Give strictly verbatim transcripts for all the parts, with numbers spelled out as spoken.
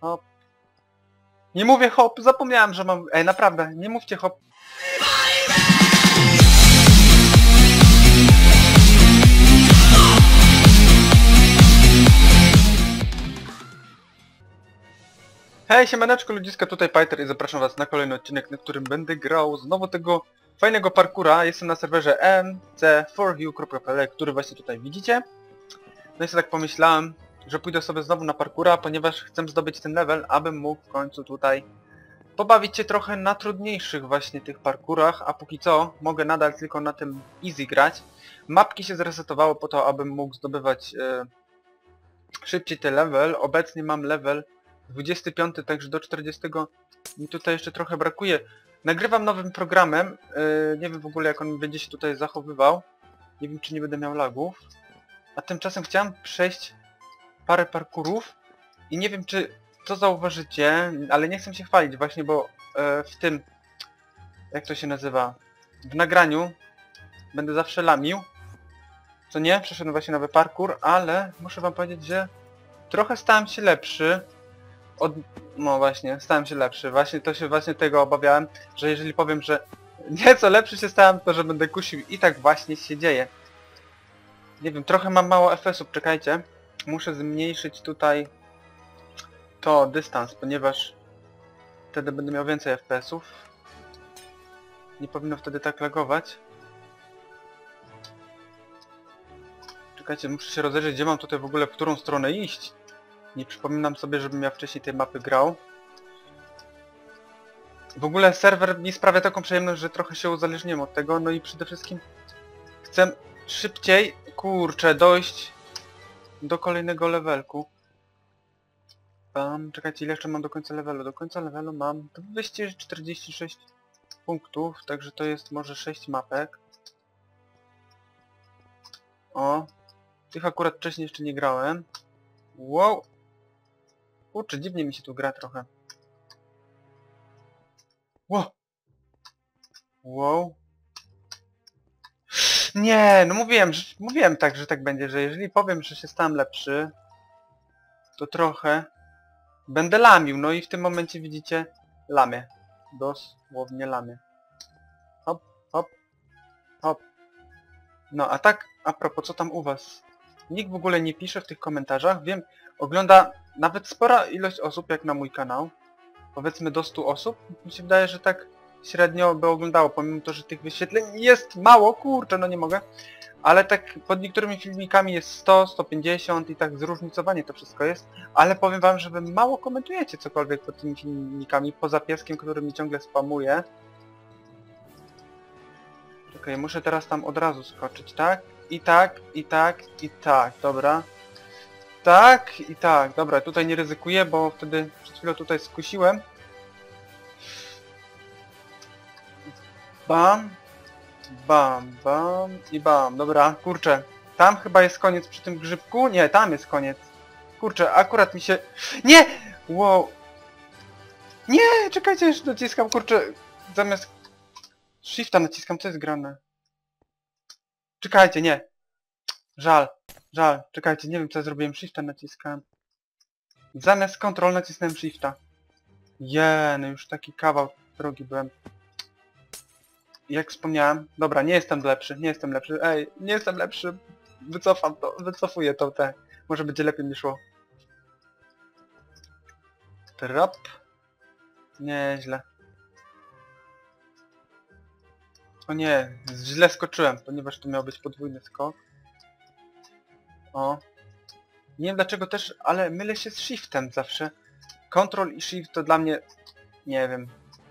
Hop. Nie mówię hop, zapomniałem, że mam... Ej, naprawdę, nie mówcie hop. Hej, siemaneczko ludziska, tutaj Pajter i zapraszam was na kolejny odcinek, na którym będę grał znowu tego fajnego parkura. Jestem na serwerze m c four u kropka p l, który właśnie tutaj widzicie. No i sobie tak pomyślałem, że pójdę sobie znowu na parkura, ponieważ chcę zdobyć ten level, abym mógł w końcu tutaj pobawić się trochę na trudniejszych właśnie tych parkurach, a póki co mogę nadal tylko na tym easy grać. Mapki się zresetowały po to, abym mógł zdobywać e, szybciej ten level. Obecnie mam level dwudziesty piąty, także do czterdziestego mi tutaj jeszcze trochę brakuje. Nagrywam nowym programem, yy, nie wiem w ogóle jak on będzie się tutaj zachowywał. Nie wiem czy nie będę miał lagów. A tymczasem chciałem przejść parę parkurów i nie wiem czy to zauważycie, ale nie chcę się chwalić właśnie, bo yy, w tym, jak to się nazywa, w nagraniu będę zawsze lamił. Co nie, przeszedłem właśnie nowy parkur, ale muszę wam powiedzieć, że trochę stałem się lepszy. Od... No właśnie, stałem się lepszy. Właśnie to się właśnie tego obawiałem, że jeżeli powiem, że nieco lepszy się stałem, to że będę kusił i tak właśnie się dzieje. Nie wiem, trochę mam mało F P S ów, czekajcie. Muszę zmniejszyć tutaj to dystans, ponieważ wtedy będę miał więcej F P S ów. Nie powinno wtedy tak lagować. Czekajcie, muszę się rozejrzeć, gdzie mam tutaj w ogóle, w którą stronę iść. Nie przypominam sobie, żebym ja wcześniej tej mapy grał. W ogóle serwer mi sprawia taką przyjemność, że trochę się uzależniłem od tego, no i przede wszystkim chcę szybciej, kurczę, dojść do kolejnego levelku. Um, czekajcie, ile jeszcze mam do końca levelu? Do końca levelu mam dwieście czterdzieści sześć punktów, także to jest może sześć mapek. O, tych akurat wcześniej jeszcze nie grałem. Wow! Kurczę, dziwnie mi się tu gra trochę. Wow! Wow! Nie, no mówiłem, że, mówiłem tak, że tak będzie, że jeżeli powiem, że się stałem lepszy, to trochę będę lamił, no i w tym momencie widzicie, lamię. Dosłownie lamię. Hop, hop, hop. No a tak, a propos, co tam u was? Nikt w ogóle nie pisze w tych komentarzach, wiem, ogląda nawet spora ilość osób jak na mój kanał. Powiedzmy do stu osób. Mi się wydaje, że tak średnio by oglądało, pomimo to, że tych wyświetleń jest mało, kurczę, no nie mogę. Ale tak pod niektórymi filmikami jest sto, sto pięćdziesiąt i tak zróżnicowanie to wszystko jest. Ale powiem wam, że wy mało komentujecie cokolwiek pod tymi filmikami, poza pieskiem, który mi ciągle spamuje. Czekaj, muszę teraz tam od razu skoczyć, tak? I tak, i tak, i tak, dobra. Tak i tak, dobra, tutaj nie ryzykuję, bo wtedy przed chwilą tutaj skusiłem. Bam, bam, bam i bam, dobra, kurczę. Tam chyba jest koniec przy tym grzybku? Nie, tam jest koniec. Kurczę, akurat mi się... Nie! Wow. Nie, czekajcie, jeszcze naciskam, kurczę. Zamiast shifta naciskam, co jest grane? Czekajcie, nie. Żal. Żal, czekajcie, nie wiem co ja zrobiłem, shifta naciskałem. Zamiast control nacisnąłem shifta. Je, no już taki kawał drogi byłem. Jak wspomniałem, dobra, nie jestem lepszy, nie jestem lepszy, ej, nie jestem lepszy. Wycofam to, wycofuję to, te. Może będzie lepiej mi szło. Trop. Nieźle. O nie, źle skoczyłem, ponieważ to miał być podwójny skok. O. Nie wiem dlaczego też, ale mylę się z shiftem zawsze. Control i shift to dla mnie... Nie wiem.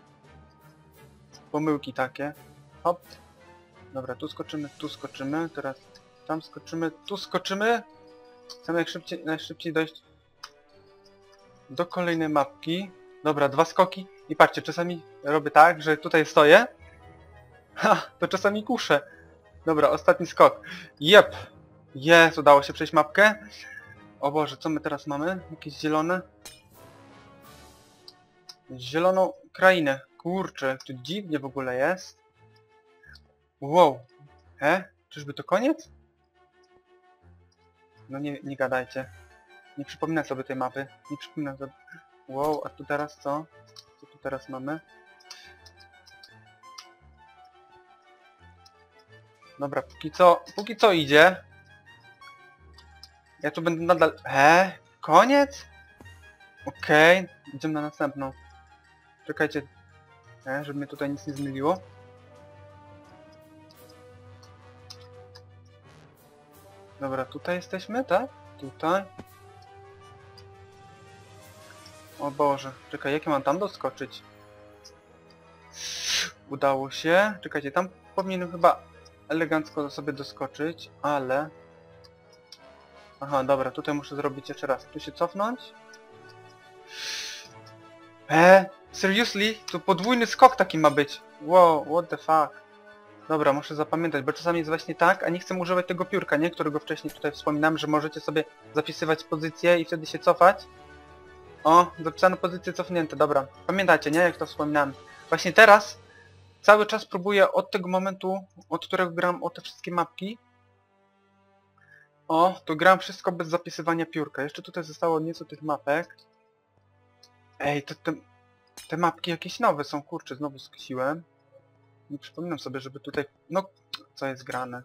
Pomyłki takie. Hop. Dobra, tu skoczymy, tu skoczymy. Teraz tam skoczymy, tu skoczymy. Chcę najszybciej, najszybciej dojść do kolejnej mapki. Dobra, dwa skoki. I patrzcie, czasami robię tak, że tutaj stoję. Ha, to czasami kuszę. Dobra, ostatni skok. Jep. Jest, udało się przejść mapkę. O Boże, co my teraz mamy? Jakieś zielone? Zieloną krainę. Kurczę, tu dziwnie w ogóle jest. Wow. E? Czyżby to koniec? No nie, nie gadajcie. Nie przypominam sobie tej mapy. Nie przypominam sobie... Wow, a tu teraz co? Co tu teraz mamy? Dobra, póki co, póki co idzie. Ja tu będę nadal... He? Koniec? Okej, okay. Idziemy na następną. Czekajcie, he, żeby mnie tutaj nic nie zmyliło. Dobra, tutaj jesteśmy, tak? Tutaj. O Boże, czekaj, jak ja mam tam doskoczyć? Udało się. Czekajcie, tam powinienem chyba elegancko sobie doskoczyć, ale... Aha, dobra, tutaj muszę zrobić jeszcze raz. Tu się cofnąć. Eee, seriously? To podwójny skok taki ma być. Wow, what the fuck. Dobra, muszę zapamiętać, bo czasami jest właśnie tak, a nie chcę używać tego piórka, nie? Którego wcześniej tutaj wspominałem, że możecie sobie zapisywać pozycję i wtedy się cofać. O, zapisane pozycje cofnięte, dobra. Pamiętacie, nie? Jak to wspominałem. Właśnie teraz cały czas próbuję od tego momentu, od którego gram o te wszystkie mapki. O, to gram wszystko bez zapisywania piórka. Jeszcze tutaj zostało nieco tych mapek. Ej, to te, te mapki jakieś nowe są, kurczę, znowu skisiłem. Nie przypominam sobie, żeby tutaj... No, co jest grane?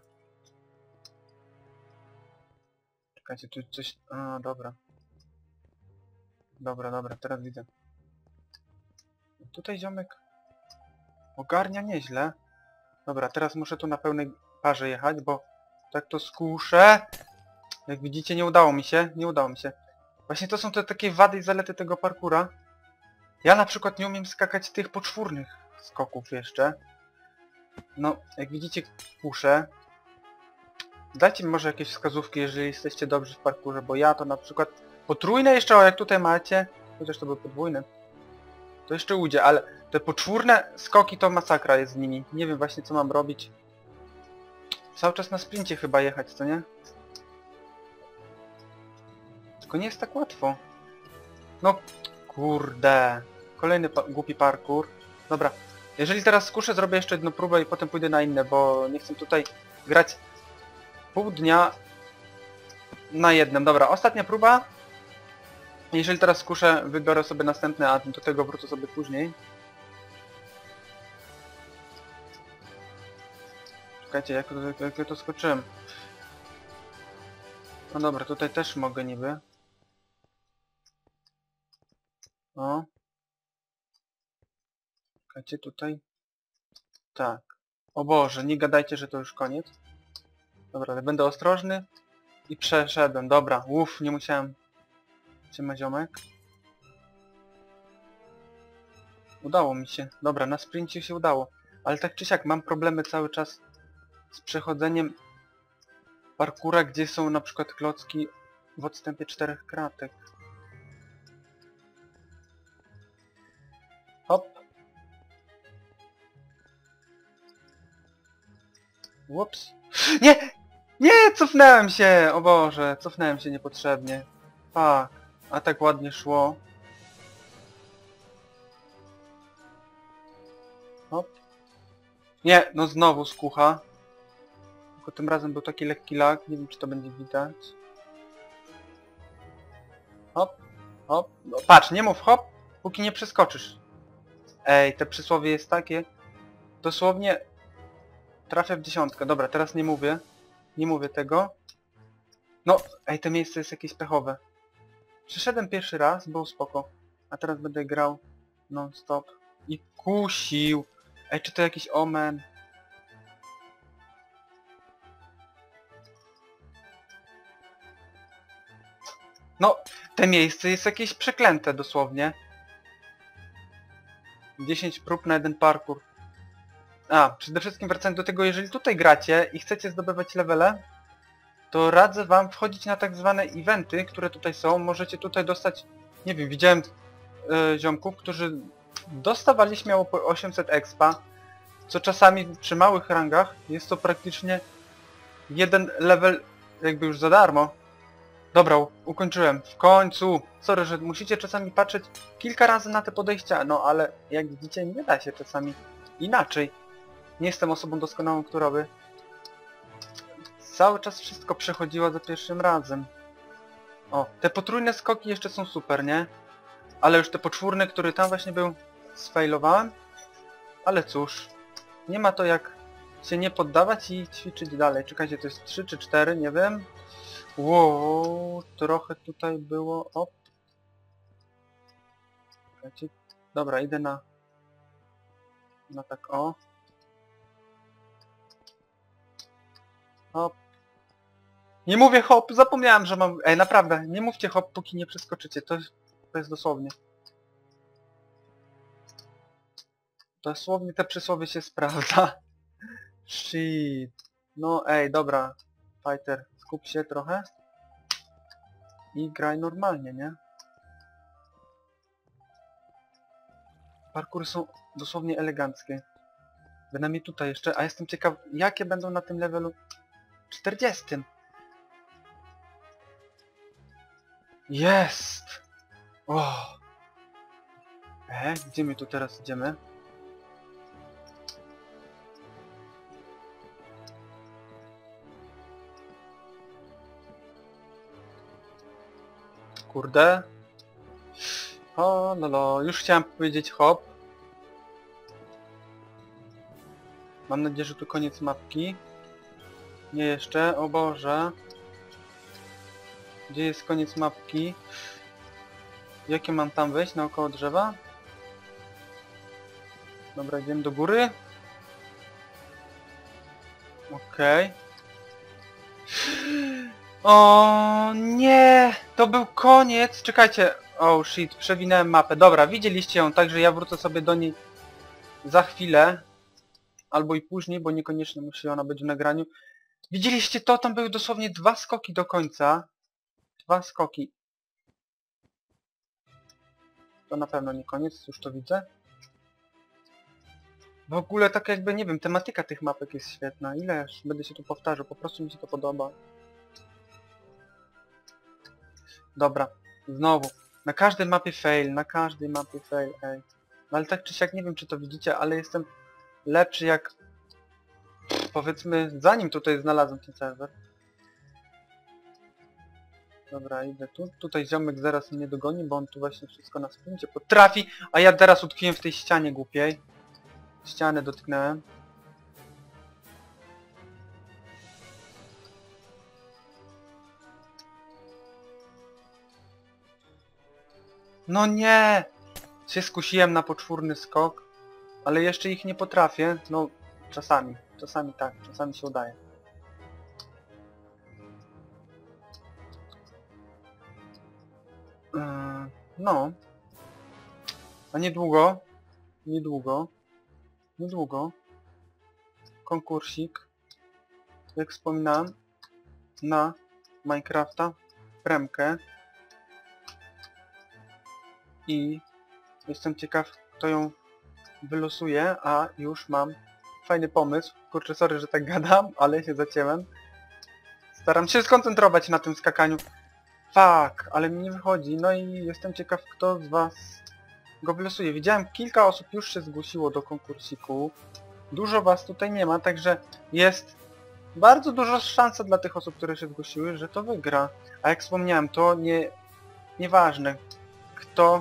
Czekajcie, tu coś... A, dobra. Dobra, dobra, teraz widzę. Tutaj ziomek ogarnia nieźle. Dobra, teraz muszę tu na pełnej parze jechać, bo tak to skuszę. Jak widzicie, nie udało mi się, nie udało mi się. Właśnie to są te takie wady i zalety tego parkura. Ja na przykład nie umiem skakać tych poczwórnych skoków jeszcze. No, jak widzicie, kuszę. Dajcie mi może jakieś wskazówki, jeżeli jesteście dobrzy w parkurze, bo ja to na przykład... Potrójne jeszcze, o jak tutaj macie, chociaż to były podwójne, to jeszcze ujdzie, ale te poczwórne skoki to masakra jest z nimi. Nie wiem właśnie co mam robić. Cały czas na sprincie chyba jechać, co nie? Tylko nie jest tak łatwo. No, kurde. Kolejny pa głupi parkour. Dobra, jeżeli teraz skuszę, zrobię jeszcze jedną próbę i potem pójdę na inne, bo nie chcę tutaj grać pół dnia na jednym. Dobra, ostatnia próba. Jeżeli teraz skuszę, wybiorę sobie następny, a do tego wrócę sobie później. Czekajcie, jak to, jak ja to skoczyłem. No dobra, tutaj też mogę niby. O. Czekajcie, tutaj. Tak. O Boże, nie gadajcie, że to już koniec. Dobra, ale będę ostrożny. I przeszedłem. Dobra, uff, nie musiałem. Siema ziomek. Udało mi się. Dobra, na sprincie się udało. Ale tak czy siak mam problemy cały czas z przechodzeniem parkura, gdzie są na przykład klocki w odstępie czterech kratek. Hop. Ups. Nie! Nie! Cofnąłem się! O Boże, cofnąłem się niepotrzebnie. Fuck. A tak ładnie szło. Hop. Nie, no znowu skucha. Tylko tym razem był taki lekki lag. Nie wiem, czy to będzie widać. Hop. Hop. No, patrz, nie mów hop, póki nie przeskoczysz. Ej, te przysłowie jest takie. Dosłownie trafia w dziesiątkę. Dobra, teraz nie mówię. Nie mówię tego. No, ej, to miejsce jest jakieś pechowe. Przyszedłem pierwszy raz, było spoko. A teraz będę grał non-stop. I kusił. Ej, czy to jakiś omen? No, te miejsce jest jakieś przeklęte dosłownie. dziesięć prób na jeden parkour. A, przede wszystkim wracając do tego, jeżeli tutaj gracie i chcecie zdobywać levele, to radzę wam wchodzić na tak zwane eventy, które tutaj są. Możecie tutaj dostać, nie wiem, widziałem yy, ziomków, którzy dostawali śmiało po osiemset expa, co czasami przy małych rangach jest to praktycznie jeden level jakby już za darmo. Dobra, ukończyłem. W końcu! Sorry, że musicie czasami patrzeć kilka razy na te podejścia, no ale jak widzicie, nie da się czasami inaczej. Nie jestem osobą doskonałą, która by cały czas wszystko przechodziła za pierwszym razem. O, te potrójne skoki jeszcze są super, nie? Ale już te poczwórne, który tam właśnie był, sfailowałem. Ale cóż, nie ma to jak się nie poddawać i ćwiczyć dalej. Czekajcie, to jest trzy czy cztery, nie wiem. Wow, trochę tutaj było... Op. Czekajcie. Dobra, idę na... Na tak o. Hop. Nie mówię hop, zapomniałem, że mam... Ej, naprawdę, nie mówcie hop, póki nie przeskoczycie. To jest, to jest dosłownie. Dosłownie te przysłowie się sprawdza. Shit. No ej, dobra. Fighter, skup się trochę. I graj normalnie, nie? Parkury są dosłownie eleganckie. Bynajmniej tutaj jeszcze, a jestem ciekaw, jakie będą na tym levelu czterdziestym. Jest! O! E, gdzie my tu teraz idziemy? Kurde. O, no, no, już chciałem powiedzieć hop. Mam nadzieję, że tu koniec mapki. Nie jeszcze, o Boże. Gdzie jest koniec mapki? Jakie mam tam wejść? Naokoło drzewa? Dobra, idziemy do góry. Okej. Okay. O nie! To był koniec! Czekajcie. Oh shit, przewinąłem mapę. Dobra, widzieliście ją, także ja wrócę sobie do niej za chwilę. Albo i później, bo niekoniecznie musi ona być w nagraniu. Widzieliście to? Tam były dosłownie dwa skoki do końca. Dwa skoki. To na pewno nie koniec, już to widzę. W ogóle tak jakby, nie wiem, tematyka tych mapek jest świetna. Ileż będę się tu powtarzał, po prostu mi się to podoba. Dobra, znowu. Na każdej mapie fail, na każdej mapie fail, ej. No ale tak czy siak, nie wiem czy to widzicie, ale jestem lepszy jak... Powiedzmy, zanim tutaj znalazłem ten serwer. Dobra, idę tu. Tutaj ziomek zaraz mnie dogoni, bo on tu właśnie wszystko na sprincie potrafi, a ja teraz utkwiłem w tej ścianie głupiej. Ścianę dotknąłem. No nie! Się skusiłem na poczwórny skok, ale jeszcze ich nie potrafię. No, czasami. Czasami tak, czasami się udaje. Yy, no. A niedługo, niedługo, niedługo konkursik, jak wspominałem, na Minecrafta, premkę. I jestem ciekaw, kto ją wylosuje, a już mam fajny pomysł. Kurczę, sorry, że tak gadam, ale się zacięłem. Staram się skoncentrować na tym skakaniu. Fuck, ale mi nie wychodzi. No i jestem ciekaw, kto z was go wylosuje. Widziałem, kilka osób już się zgłosiło do konkursiku. Dużo was tutaj nie ma, także jest bardzo duża szansa dla tych osób, które się zgłosiły, że to wygra. A jak wspomniałem, to nie... nieważne, kto...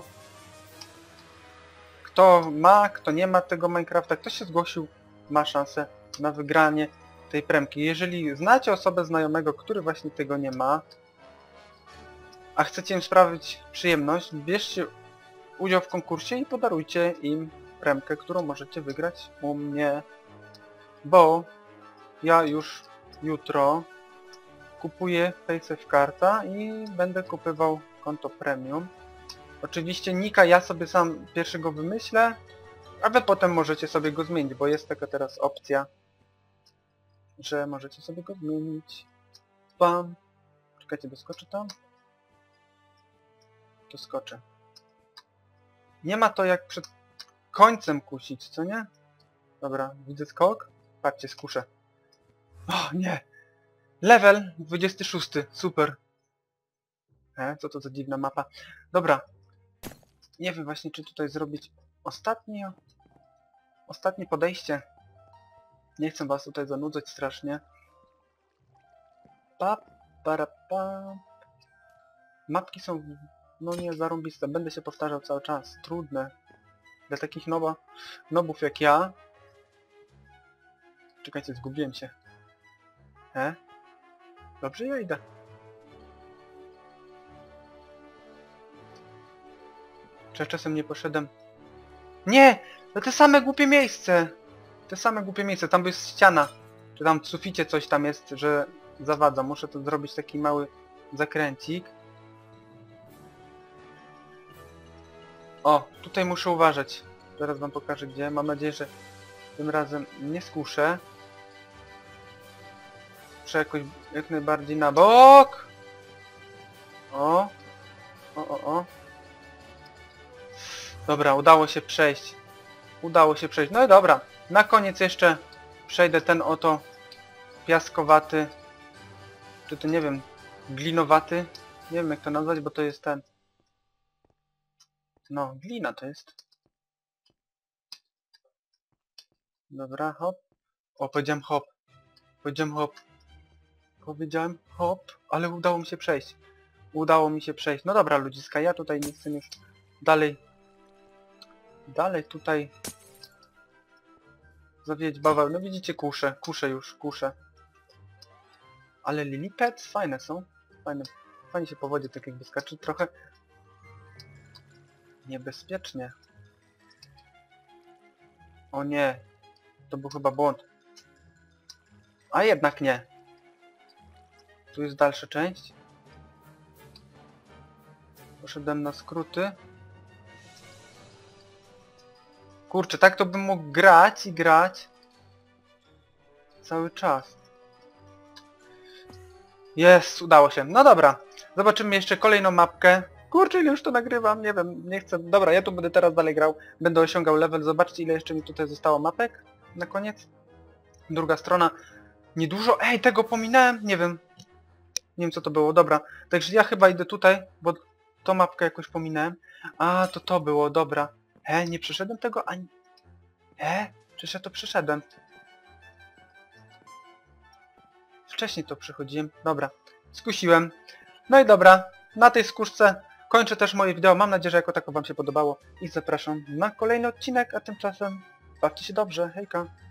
Kto ma, kto nie ma tego Minecrafta, kto się zgłosił, ma szansę na wygranie tej premki. Jeżeli znacie osobę znajomego, który właśnie tego nie ma, a chcecie im sprawić przyjemność, bierzcie udział w konkursie i podarujcie im premkę, którą możecie wygrać u mnie. Bo ja już jutro kupuję PaySafeCarda i będę kupywał konto premium. Oczywiście nika ja sobie sam pierwszego wymyślę, a wy potem możecie sobie go zmienić, bo jest taka teraz opcja, że możecie sobie go zmienić. Bam. Czekajcie, doskoczę tam? Doskoczę. Nie ma to jak przed końcem kusić, co nie? Dobra, widzę skok. Patrzcie, skuszę. O, nie! Level dwudziesty szósty, super. E, co to za dziwna mapa. Dobra. Nie wiem właśnie, czy tutaj zrobić ostatnie... Ostatnie podejście. Nie chcę was tutaj zanudzać strasznie. Pa, para, pa. Mapki są No nie, zarąbiste. Będę się powtarzał cały czas. Trudne. Dla takich noba, nobów jak ja. Czekajcie, zgubiłem się. E? Dobrze, ja idę. Czy ja czasem nie poszedłem? Nie! No te same głupie miejsce! Te same głupie miejsce. Tam jest ściana. Czy tam w suficie coś tam jest, że zawadza. Muszę tu zrobić taki mały zakręcik. O, tutaj muszę uważać. Zaraz wam pokażę gdzie. Mam nadzieję, że tym razem nie skuszę. Muszę jakoś jak najbardziej na bok. O. O, o, o. Dobra, udało się przejść. Udało się przejść. No i dobra. Na koniec jeszcze przejdę ten oto piaskowaty. Czy to nie wiem, glinowaty. Nie wiem jak to nazwać, bo to jest ten. No, glina to jest. Dobra, hop. O, powiedziałem hop. Powiedziałem hop. Powiedziałem hop, ale udało mi się przejść. Udało mi się przejść. No dobra, ludziska, ja tutaj nie chcę już dalej... Dalej tutaj... Zawijać baweł. No widzicie, kuszę. Kuszę już, kuszę. Ale lilipets fajne są. Fajne. Fajnie się po wodzie tak jakby skacze trochę. Niebezpiecznie. O nie. To był chyba błąd. A jednak nie. Tu jest dalsza część. Poszedłem na skróty. Kurczę, tak to bym mógł grać i grać. Cały czas. Jest, udało się. No dobra. Zobaczymy jeszcze kolejną mapkę. Kurczę, ile już to nagrywam, nie wiem, nie chcę. Dobra, ja tu będę teraz dalej grał. Będę osiągał level. Zobaczcie, ile jeszcze mi tutaj zostało mapek. Na koniec. Druga strona. Niedużo. Ej, tego pominąłem. Nie wiem. Nie wiem, co to było. Dobra. Także ja chyba idę tutaj, bo tą mapkę jakoś pominąłem. A, to to było. Dobra. E, nie przeszedłem tego ani... E, przecież ja to przeszedłem. Wcześniej to przechodziłem. Dobra. Skusiłem. No i dobra. Na tej skuszce kończę też moje wideo. Mam nadzieję, że jako tako wam się podobało. I zapraszam na kolejny odcinek, a tymczasem bawcie się dobrze. Hejka.